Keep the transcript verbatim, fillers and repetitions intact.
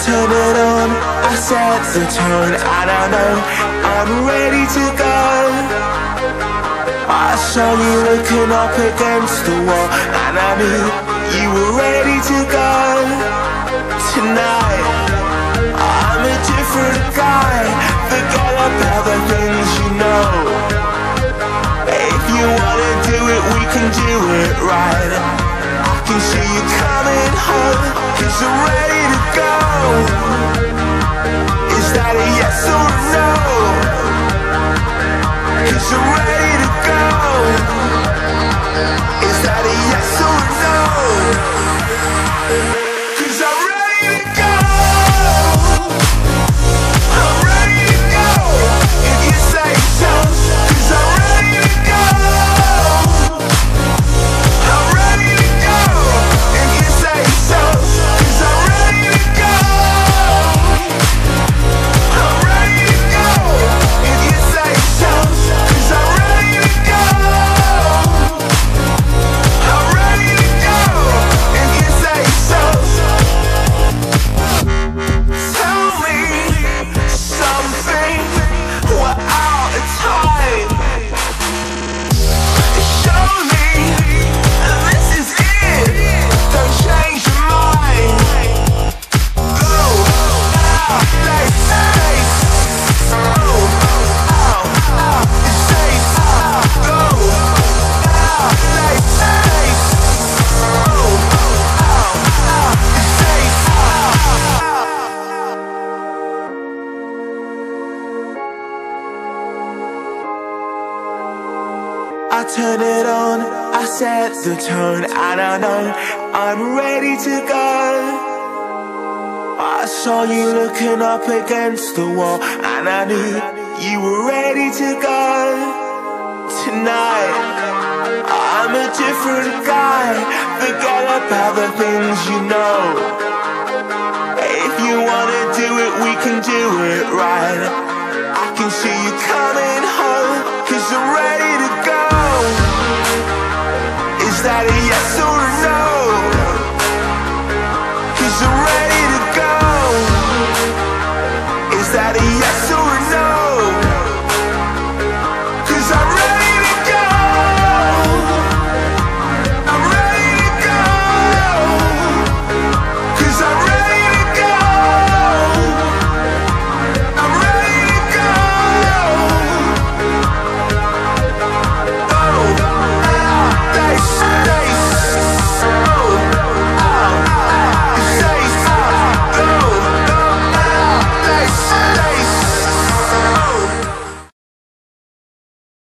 turn it on, I set the tone, and I know I'm ready to go. I saw you looking up against the wall, and I knew you were ready to go. Tonight, I'm a different guy. Forget about the things you know. If you wanna do it, we can do it right. I can see you coming home, cause I'm ready to go. Is that a yes or a no? Cause I'm ready to go. Is that a yes or a no? Cause I'm ready to go. I'm ready to go. If you say so. Cause I'm ready to go. I'm ready to go. If you say so. Cause I'm ready to go. I'm ready to go. If you say so. Cause I'm ready to go. I'm ready to go. If you say so. Tell me something, we're out of time. Show me this is it. Don't change your mind. Go out, stay safe. Go out, stay safe. Go out, stay safe. Go out, stay safe. I turn it on, I set the tone, and I know I'm ready to go. I saw you looking up against the wall, and I knew you were ready to go. Tonight, I'm a different guy. Forget about the things you know. If you wanna do it, we can do it right.